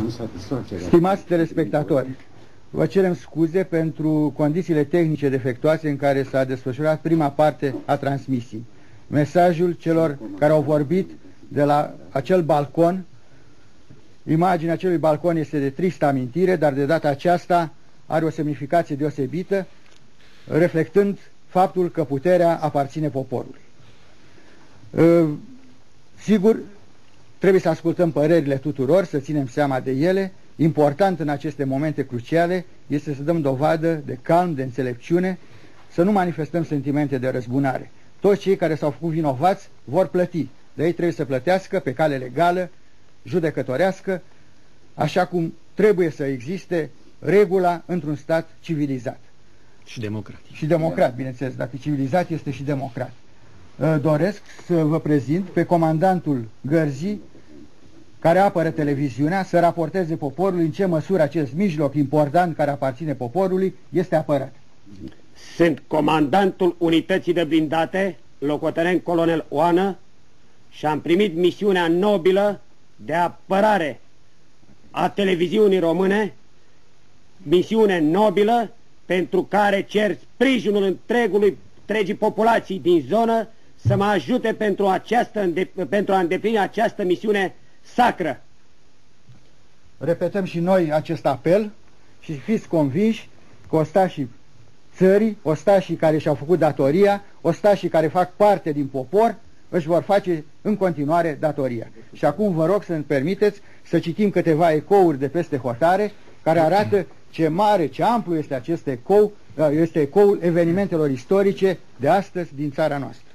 Stimați telespectatori, vă cerem scuze pentru condițiile tehnice defectuoase în care s-a desfășurat prima parte a transmisiei. Mesajul celor care au vorbit de la acel balcon, imaginea acelui balcon este de tristă amintire, dar de data aceasta are o semnificație deosebită, reflectând faptul că puterea aparține poporului. Sigur, trebuie să ascultăm părerile tuturor, să ținem seama de ele. Important în aceste momente cruciale este să dăm dovadă de calm, de înțelepciune, să nu manifestăm sentimente de răzbunare. Toți cei care s-au făcut vinovați vor plăti, de ei trebuie să plătească pe cale legală, judecătorească, așa cum trebuie să existe regula într-un stat civilizat. Și democratic. Și democrat, bineînțeles, dacă civilizat este și democrat. Doresc să vă prezint pe comandantul Gărzii, care apără televiziunea, să raporteze poporului în ce măsură acest mijloc important care aparține poporului este apărat. Sunt comandantul unității de blindate, locotenent colonel Oană, și am primit misiunea nobilă de apărare a televiziunii române, misiune nobilă pentru care cer sprijinul întregii populații din zonă să mă ajute pentru a îndeplini această misiune sacră. Repetăm și noi acest apel și fiți convinși că ostașii țării, ostașii care și-au făcut datoria, ostașii care fac parte din popor, își vor face în continuare datoria. Și acum vă rog să-mi permiteți să citim câteva ecouri de peste hotare, care arată ce mare, ce amplu este acest ecou, este ecoul evenimentelor istorice de astăzi din țara noastră.